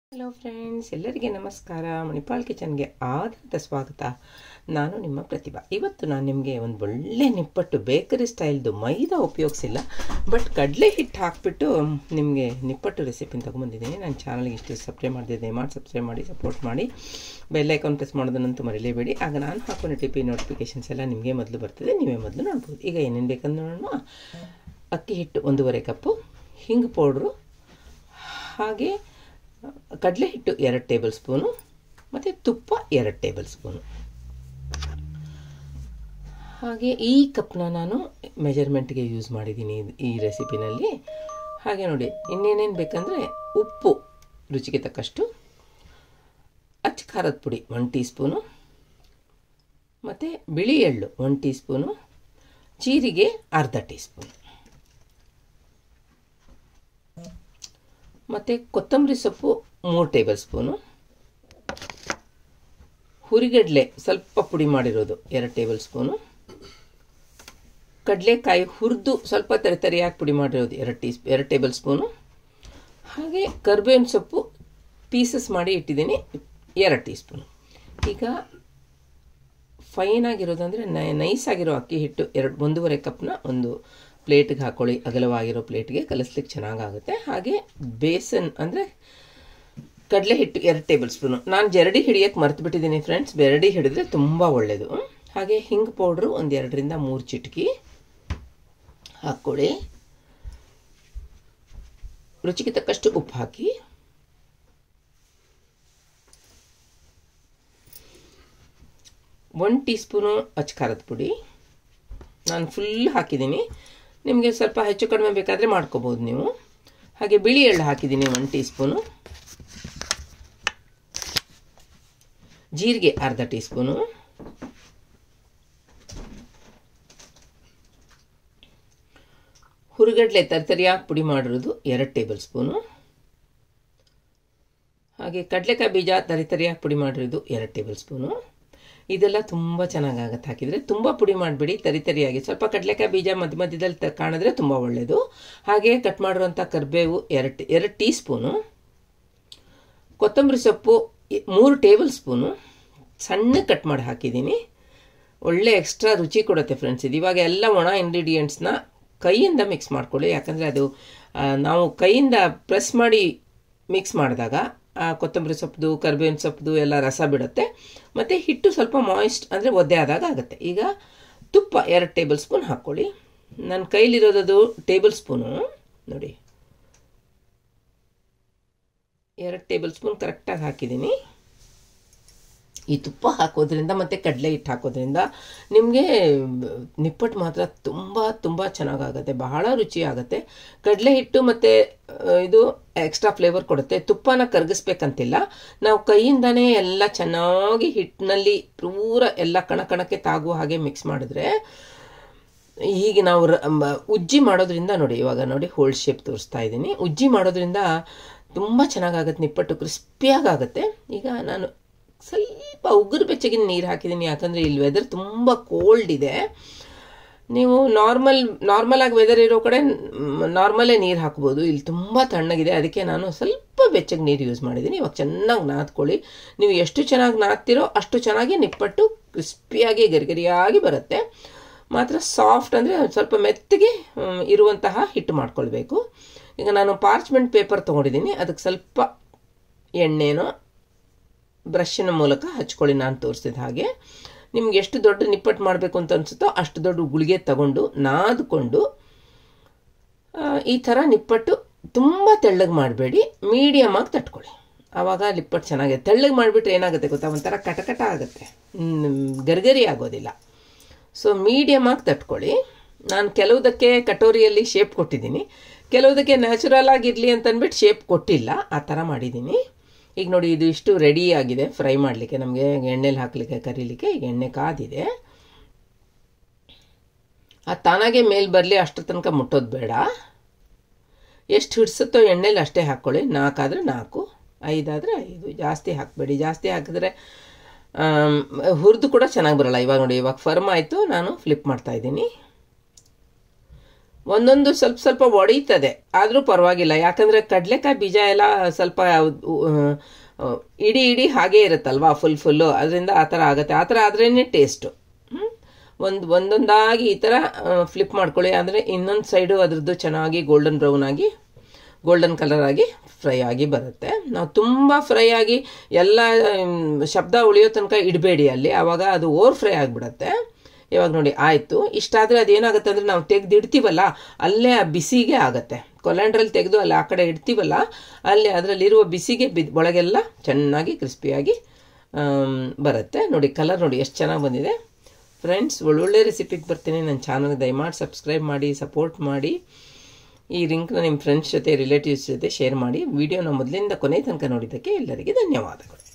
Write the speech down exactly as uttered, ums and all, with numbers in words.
Hello friends, ಎಲ್ಲರಿಗೆ ನಮಸ್ಕಾರ. ಮಣಿಪಾಲ್ ಕಿಚನ್ಗೆ ಆದಂಥ ಸ್ವಾಗತ. ನಾನು ನಿಮ್ಮ ಪ್ರತಿಭಾ. ಇವತ್ತು ನಾನು ನಿಮಗೆ ಒಂದು ಒಳ್ಳೆ ನಿಪ್ಪಟ್ಟು ಬೇಕರಿ ಸ್ಟೈಲ್ದು ಮೈದಾ ಉಪಯೋಗಿಸಿಲ್ಲ, ಬಟ್ ಕಡಲೆ ಹಿಟ್ಟು ಹಾಕಿಬಿಟ್ಟು ನಿಮಗೆ ನಿಪ್ಪಟ್ಟು ರೆಸಿಪಿನ ತೊಗೊಂಬಂದಿದ್ದೀನಿ. ನನ್ನ ಚಾನಲ್ಗೆ ಇಷ್ಟು ಸಬ್ಸ್ಕ್ರೈಬ್ ಮಾಡಿದ್ದೆ ಮಾಡಿ ಸಬ್ಸ್ಕ್ರೈಬ್ ಮಾಡಿ ಸಪೋರ್ಟ್ ಮಾಡಿ, ಬೆಲ್ ಐಕಾನ್ ಪ್ರೆಸ್ ಮಾಡೋದನ್ನಂತೂ ಮರಿಲೇಬೇಡಿ. ಆಗ ನಾನು ಹಾಕೋ ಟಿಪಿ ನೋಟಿಫಿಕೇಷನ್ಸ್ ಎಲ್ಲ ನಿಮಗೆ ಮೊದಲು ಬರ್ತದೆ, ನೀವೇ ಮೊದಲು ನೋಡ್ಬೋದು. ಈಗ ಏನೇನು ಬೇಕಂದ್ರೆ ನೋಡೋಣ. ಅಕ್ಕಿ ಹಿಟ್ಟು ಒಂದೂವರೆ ಕಪ್ಪು, ಹಿಂಗು ಪೌಡ್ರು, ಹಾಗೆ ಕಡಲೆ ಹಿಟ್ಟು ಎರಡು ಟೇಬಲ್ ಸ್ಪೂನು, ಮತ್ತು ತುಪ್ಪ ಎರಡು ಟೇಬಲ್ ಸ್ಪೂನು. ಹಾಗೆ ಈ ಕಪ್ನ ನಾನು ಮೆಜರ್ಮೆಂಟ್ಗೆ ಯೂಸ್ ಮಾಡಿದ್ದೀನಿ ಈ ರೆಸಿಪಿನಲ್ಲಿ. ಹಾಗೆ ನೋಡಿ, ಇನ್ನೇನೇನು ಬೇಕಂದರೆ ಉಪ್ಪು ರುಚಿಗೆ ತಕ್ಕಷ್ಟು, ಅಚ್ಚ ಖಾರದ ಪುಡಿ ಒನ್ ಟೀ ಸ್ಪೂನು, ಮತ್ತು ಬಿಳಿ ಎಳ್ಳು ಒನ್ ಟೀ ಸ್ಪೂನು, ಜೀರಿಗೆ ಅರ್ಧ ಟೀ ಸ್ಪೂನು, ಮತ್ತು ಕೊತ್ತಂಬರಿ ಸೊಪ್ಪು ಮೂರು ಟೇಬಲ್ ಸ್ಪೂನು, ಹುರಿಗಡಲೆ ಸ್ವಲ್ಪ ಪುಡಿ ಮಾಡಿರೋದು ಎರಡು ಟೇಬಲ್ ಸ್ಪೂನು, ಕಡಲೆಕಾಯಿ ಹುರಿದು ಸ್ವಲ್ಪ ತರಿತರಿಯಾಗಿ ಪುಡಿ ಮಾಡಿರೋದು ಎರಡು ಟೀ ಎರಡು ಟೇಬಲ್ ಸ್ಪೂನು, ಹಾಗೆ ಕರ್ಬೇವಿನ ಸೊಪ್ಪು ಪೀಸಸ್ ಮಾಡಿ ಇಟ್ಟಿದ್ದೀನಿ ಎರಡು ಟೀ ಸ್ಪೂನು. ಈಗ ಫೈನ್ ಆಗಿರೋದಂದರೆ ನೈಸ್ ಆಗಿರೋ ಅಕ್ಕಿ ಹಿಟ್ಟು ಎರಡು ಒಂದೂವರೆ ಕಪ್ನ ಒಂದು ಪ್ಲೇಟ್ಗೆ ಹಾಕ್ಕೊಳ್ಳಿ. ಅಗಲವಾಗಿರೋ ಪ್ಲೇಟ್ಗೆ ಕಲಿಸ್ಲಿಕ್ಕೆ ಚೆನ್ನಾಗಾಗುತ್ತೆ. ಹಾಗೆ ಬೇಸನ್ ಅಂದರೆ ಕಡಲೆ ಹಿಟ್ಟು ಎರಡು ಟೇಬಲ್ ಸ್ಪೂನು. ನಾನು ಜರಡಿ ಹಿಡಿಯೋಕ್ಕೆ ಮರ್ತು ಬಿಟ್ಟಿದ್ದೀನಿ ಫ್ರೆಂಡ್ಸ್, ಜರಡಿ ಹಿಡಿದ್ರೆ ತುಂಬ ಒಳ್ಳೆಯದು. ಹಾಗೆ ಹಿಂಗು ಪೌಡ್ರು ಒಂದು ಎರಡರಿಂದ ಮೂರು ಚಿಟಕಿ ಹಾಕ್ಕೊಳ್ಳಿ. ರುಚಿಗೆ ತಕ್ಕಷ್ಟು ಉಪ್ಪು ಹಾಕಿ, ಒನ್ ಟೀ ಸ್ಪೂನು ಅಚ್ಚ ಖಾರದ ಪುಡಿ. ನಾನು ಫುಲ್ ಹಾಕಿದ್ದೀನಿ, ನಿಮಗೆ ಸ್ವಲ್ಪ ಹೆಚ್ಚು ಕಡಿಮೆ ಬೇಕಾದರೆ ಮಾಡ್ಕೋಬೋದು ನೀವು. ಹಾಗೆ ಬಿಳಿ ಎಳ್ಳು ಹಾಕಿದ್ದೀನಿ ಒನ್ ಟೀ ಸ್ಪೂನು, ಜೀರಿಗೆ ಅರ್ಧ ಟೀ ಸ್ಪೂನು, ಹುರಿಗಡಲೆ ತರಿತರಿಯಾಗಿ ಪುಡಿ ಮಾಡಿರೋದು ಎರಡು ಟೇಬಲ್ ಸ್ಪೂನು, ಹಾಗೆ ಕಡಲೆಕಾಯಿ ಬೀಜ ತರಿತರಿಯಾಗಿ ಪುಡಿ ಮಾಡಿರೋದು ಎರಡು ಟೇಬಲ್ ಸ್ಪೂನು. ಇದೆಲ್ಲ ತುಂಬ ಚೆನ್ನಾಗಾಗತ್ತೆ ಹಾಕಿದರೆ. ತುಂಬ ಪುಡಿ ಮಾಡಿಬಿಡಿ, ತರಿತರಿಯಾಗಿ. ಸ್ವಲ್ಪ ಕಡಲೆಕಾಯಿ ಬೀಜ ಮಧ್ಯ ಮಧ್ಯದಲ್ಲಿ ತ ಕಾಣಿದ್ರೆ ತುಂಬ ಒಳ್ಳೆಯದು. ಹಾಗೆ ಕಟ್ ಮಾಡಿರುವಂಥ ಕರಿಬೇವು ಎರಡು ಎರಡು ಟೀ ಸ್ಪೂನು, ಕೊತ್ತಂಬರಿ ಸೊಪ್ಪು ಮೂರು ಟೇಬಲ್ ಸ್ಪೂನು ಸಣ್ಣ ಕಟ್ ಮಾಡಿ ಹಾಕಿದ್ದೀನಿ. ಒಳ್ಳೆ ಎಕ್ಸ್ಟ್ರಾ ರುಚಿ ಕೊಡುತ್ತೆ ಫ್ರೆಂಡ್ಸ್ ಇದು. ಇವಾಗ ಎಲ್ಲ ಒಣ ಇಂಗ್ರೀಡಿಯೆಂಟ್ಸ್ನ ಕೈಯಿಂದ ಮಿಕ್ಸ್ ಮಾಡ್ಕೊಳ್ಳಿ, ಯಾಕಂದರೆ ಅದು ನಾವು ಕೈಯಿಂದ ಪ್ರೆಸ್ ಮಾಡಿ ಮಿಕ್ಸ್ ಮಾಡಿದಾಗ ಕೊತ್ತಂಬರಿ ಸೊಪ್ಪು ಕರಿಬೇವಿನ ಸೊಪ್ಪು ಎಲ್ಲ ರಸ ಬಿಡುತ್ತೆ, ಮತ್ತು ಹಿಟ್ಟು ಸ್ವಲ್ಪ ಮಾಯಿಸ್ಟ್ ಅಂದರೆ ಒದ್ದೆ ಆದಾಗ ಆಗುತ್ತೆ. ಈಗ ತುಪ್ಪ ಎರಡು ಟೇಬಲ್ ಸ್ಪೂನ್ ಹಾಕ್ಕೊಳ್ಳಿ. ನನ್ನ ಕೈಲಿರೋದದು ಟೇಬಲ್ ಸ್ಪೂನು ನೋಡಿ, ಎರಡು ಟೇಬಲ್ ಸ್ಪೂನ್ ಕರೆಕ್ಟಾಗಿ ಹಾಕಿದ್ದೀನಿ. ಈ ತುಪ್ಪ ಹಾಕೋದ್ರಿಂದ ಮತ್ತು ಕಡಲೆ ಹಿಟ್ಟು ಹಾಕೋದ್ರಿಂದ ನಿಮಗೆ ನಿಪ್ಪಟ್ಟು ಮಾತ್ರ ತುಂಬ ತುಂಬ ಚೆನ್ನಾಗಾಗುತ್ತೆ, ಬಹಳ ರುಚಿ ಆಗುತ್ತೆ. ಕಡಲೆ ಹಿಟ್ಟು ಮತ್ತು ಇದು ಎಕ್ಸ್ಟ್ರಾ ಫ್ಲೇವರ್ ಕೊಡುತ್ತೆ. ತುಪ್ಪನ ಕರಗಿಸ್ಬೇಕಂತಿಲ್ಲ, ನಾವು ಕೈಯಿಂದನೇ ಎಲ್ಲ ಚೆನ್ನಾಗಿ ಹಿಟ್ಟಿನಲ್ಲಿ ಪೂರ ಎಲ್ಲ ಕಣ ಕಣಕ್ಕೆ ತಾಗುವ ಹಾಗೆ ಮಿಕ್ಸ್ ಮಾಡಿದ್ರೆ, ಹೀಗೆ ನಾವು ಉಜ್ಜಿ ಮಾಡೋದ್ರಿಂದ ನೋಡಿ, ಇವಾಗ ನೋಡಿ ಹೋಲ್ಡ್ ಶೇಪ್ ತೋರಿಸ್ತಾ ಇದ್ದೀನಿ. ಉಜ್ಜಿ ಮಾಡೋದ್ರಿಂದ ತುಂಬ ಚೆನ್ನಾಗಾಗುತ್ತೆ, ನಿಪ್ಪಟ್ಟು ಕ್ರಿಸ್ಪಿಯಾಗುತ್ತೆ. ಈಗ ನಾನು ಸ್ವಲ್ಪ ಉಗುರು ಬೆಚ್ಚಗಿನ ನೀರು ಹಾಕಿದ್ದೀನಿ, ಯಾಕಂದರೆ ಇಲ್ಲಿ ವೆದರ್ ತುಂಬ ಕೋಲ್ಡ್ ಇದೆ. ನೀವು ನಾರ್ಮಲ್ ನಾರ್ಮಲ್ ಆಗಿ ವೆದರ್ ಇರೋ ಕಡೆ ನಾರ್ಮಲೇ ನೀರು ಹಾಕ್ಬೋದು, ಇಲ್ಲಿ ತುಂಬ ತಣ್ಣಗಿದೆ, ಅದಕ್ಕೆ ನಾನು ಸ್ವಲ್ಪ ಬೆಚ್ಚಗೆ ನೀರು ಯೂಸ್ ಮಾಡಿದ್ದೀನಿ. ಇವಾಗ ಚೆನ್ನಾಗಿ ನಾದ್ಕೊಳ್ಳಿ. ನೀವು ಎಷ್ಟು ಚೆನ್ನಾಗಿ ನಾದ್ತಿರೋ ಅಷ್ಟು ಚೆನ್ನಾಗಿ ನಿಪ್ಪಟ್ಟು ಕ್ರಿಸ್ಪಿಯಾಗಿ ಗರಿಗರಿಯಾಗಿ ಬರುತ್ತೆ. ಮಾತ್ರ ಸಾಫ್ಟ್ ಅಂದರೆ ಸ್ವಲ್ಪ ಮೆತ್ತಗೆ ಇರುವಂತಹ ಹಿಟ್ಟು ಮಾಡ್ಕೊಳ್ಬೇಕು. ಈಗ ನಾನು ಪಾರ್ಚ್ಮೆಂಟ್ ಪೇಪರ್ ತೊಗೊಂಡಿದ್ದೀನಿ, ಅದಕ್ಕೆ ಸ್ವಲ್ಪ ಎಣ್ಣೆನೋ ಬ್ರಷಿನ ಮೂಲಕ ಹಚ್ಕೊಳ್ಳಿ. ನಾನು ತೋರಿಸಿದ ಹಾಗೆ ನಿಮ್ಗೆ ಎಷ್ಟು ದೊಡ್ಡ ನಿಪ್ಪಟ್ಟು ಮಾಡಬೇಕು ಅಂತ ಅನಿಸುತ್ತೋ ಅಷ್ಟು ದೊಡ್ಡ ಗುಳಿಗೆ ತಗೊಂಡು ನಾದ್ಕೊಂಡು ಈ ಥರ ನಿಪ್ಪಟ್ಟು ತುಂಬ ತೆಳ್ಳಗೆ ಮಾಡಬೇಡಿ, ಮೀಡಿಯಮ್ ಆಗಿ ತಟ್ಕೊಳ್ಳಿ. ಆವಾಗ ನಿಪ್ಪಟ್ಟು ಚೆನ್ನಾಗಿದೆ. ತೆಳ್ಳಗೆ ಮಾಡಿಬಿಟ್ರೆ ಏನಾಗುತ್ತೆ ಗೊತ್ತಾ, ಒಂಥರ ಕಟಕಟ ಆಗುತ್ತೆ, ಗರ್ಗರಿ ಆಗೋದಿಲ್ಲ. ಸೊ ಮೀಡಿಯಮ್ ಆಗಿ ತಟ್ಕೊಳ್ಳಿ. ನಾನು ಕೆಲವುದಕ್ಕೆ ಕಟೋರಿಯಲ್ಲಿ ಶೇಪ್ ಕೊಟ್ಟಿದ್ದೀನಿ, ಕೆಲವುದಕ್ಕೆ ನ್ಯಾಚುರಲ್ ಆಗಿರಲಿ ಅಂತ ಅಂದ್ಬಿಟ್ಟು ಶೇಪ್ ಕೊಟ್ಟಿಲ್ಲ, ಆ ಥರ ಮಾಡಿದ್ದೀನಿ. ಈಗ ನೋಡಿ, ಇದು ಇಷ್ಟು ರೆಡಿ ಆಗಿದೆ ಫ್ರೈ ಮಾಡಲಿಕ್ಕೆ, ನಮಗೆ ಎಣ್ಣೆಲಿ ಹಾಕಲಿಕ್ಕೆ ಕರೀಲಿಕ್ಕೆ. ಈಗ ಎಣ್ಣೆ ಕಾದಿದೆ, ಅದು ತಾನಾಗೆ ಮೇಲೆ ಬರಲಿ, ಅಷ್ಟರ ತನಕ ಮುಟ್ಟೋದು ಬೇಡ. ಎಷ್ಟು ಹಿಡಿಸುತ್ತೋ ಎಣ್ಣೆಲಿ ಅಷ್ಟೇ ಹಾಕ್ಕೊಳ್ಳಿ. ನಾಲ್ಕಾದರೆ ನಾಲ್ಕು, ಐದಾದರೆ ಐದು, ಜಾಸ್ತಿ ಹಾಕಬೇಡಿ. ಜಾಸ್ತಿ ಹಾಕಿದ್ರೆ ಹುರಿದು ಕೂಡ ಚೆನ್ನಾಗಿ ಬರೋಲ್ಲ. ಇವಾಗ ನೋಡಿ, ಇವಾಗ ಫರ್ಮ್ ಆಯಿತು, ನಾನು ಫ್ಲಿಪ್ ಮಾಡ್ತಾಯಿದ್ದೀನಿ. ಒಂದೊಂದು ಸ್ವಲ್ಪ ಸ್ವಲ್ಪ ಒಡೀತದೆ, ಆದರೂ ಪರವಾಗಿಲ್ಲ. ಯಾಕಂದರೆ ಕಡಲೆಕಾಯಿ ಬೀಜ ಎಲ್ಲ ಸ್ವಲ್ಪ ಇಡೀ ಇಡೀ ಹಾಗೇ ಇರುತ್ತಲ್ವಾ, ಫುಲ್ ಫುಲ್ಲು, ಅದರಿಂದ ಆ ಥರ ಆಗುತ್ತೆ. ಆ ಥರ ಆದ್ರೇ ಟೇಸ್ಟು. ಒಂದು ಒಂದೊಂದಾಗಿ ಈ ಥರ ಫ್ಲಿಪ್ ಮಾಡ್ಕೊಳ್ಳಿ. ಅಂದರೆ ಇನ್ನೊಂದು ಸೈಡು ಅದ್ರದ್ದು ಚೆನ್ನಾಗಿ ಗೋಲ್ಡನ್ ಬ್ರೌನ್ ಆಗಿ ಗೋಲ್ಡನ್ ಕಲರ್ ಆಗಿ ಫ್ರೈ ಆಗಿ ಬರುತ್ತೆ. ನಾವು ತುಂಬ ಫ್ರೈ ಆಗಿ ಎಲ್ಲ ಶಬ್ದ ಉಳಿಯೋ ತನಕ ಇಡಬೇಡಿ ಅಲ್ಲಿ, ಆವಾಗ ಅದು ಓವರ್ ಫ್ರೈ ಆಗಿಬಿಡತ್ತೆ. ಇವಾಗ ನೋಡಿ ಆಯಿತು. ಇಷ್ಟಾದರೆ ಅದೇನಾಗುತ್ತೆ ಅಂದರೆ ನಾವು ತೆಗೆದು ಇಡ್ತೀವಲ್ಲ ಅಲ್ಲೇ ಆ ಬಿಸಿಗೆ ಆಗುತ್ತೆ. ಕೊಲ್ಯಾಂಡ್ರಲ್ಲಿ ತೆಗೆದು ಅಲ್ಲಿ ಆ ಕಡೆ ಇಡ್ತೀವಲ್ಲ ಅಲ್ಲಿ ಅದರಲ್ಲಿರುವ ಬಿಸಿಗೆ ಬಿ ಒಳಗೆಲ್ಲ ಚೆನ್ನಾಗಿ ಕ್ರಿಸ್ಪಿಯಾಗಿ ಬರುತ್ತೆ. ನೋಡಿ ಕಲರ್ ನೋಡಿ ಎಷ್ಟು ಚೆನ್ನಾಗಿ ಬಂದಿದೆ. ಫ್ರೆಂಡ್ಸ್, ಒಳ್ಳೊಳ್ಳೆ ರೆಸಿಪಿಗೆ ಬರ್ತೀನಿ. ನನ್ನ ಚಾನಲ್ಗೆ ದಯಮಾಡಿ ಸಬ್ಸ್ಕ್ರೈಬ್ ಮಾಡಿ, ಸಪೋರ್ಟ್ ಮಾಡಿ. ಈ ಲಿಂಕ್ನ ನಿಮ್ಮ ಫ್ರೆಂಡ್ಸ್ ಜೊತೆ ರಿಲೇಟಿವ್ಸ್ ಜೊತೆ ಶೇರ್ ಮಾಡಿ. ವಿಡಿಯೋನ ಮೊದಲಿಂದ ಕೊನೆ ತನಕ ನೋಡಿದ್ದಕ್ಕೆ ಎಲ್ಲರಿಗೆ ಧನ್ಯವಾದಗಳು.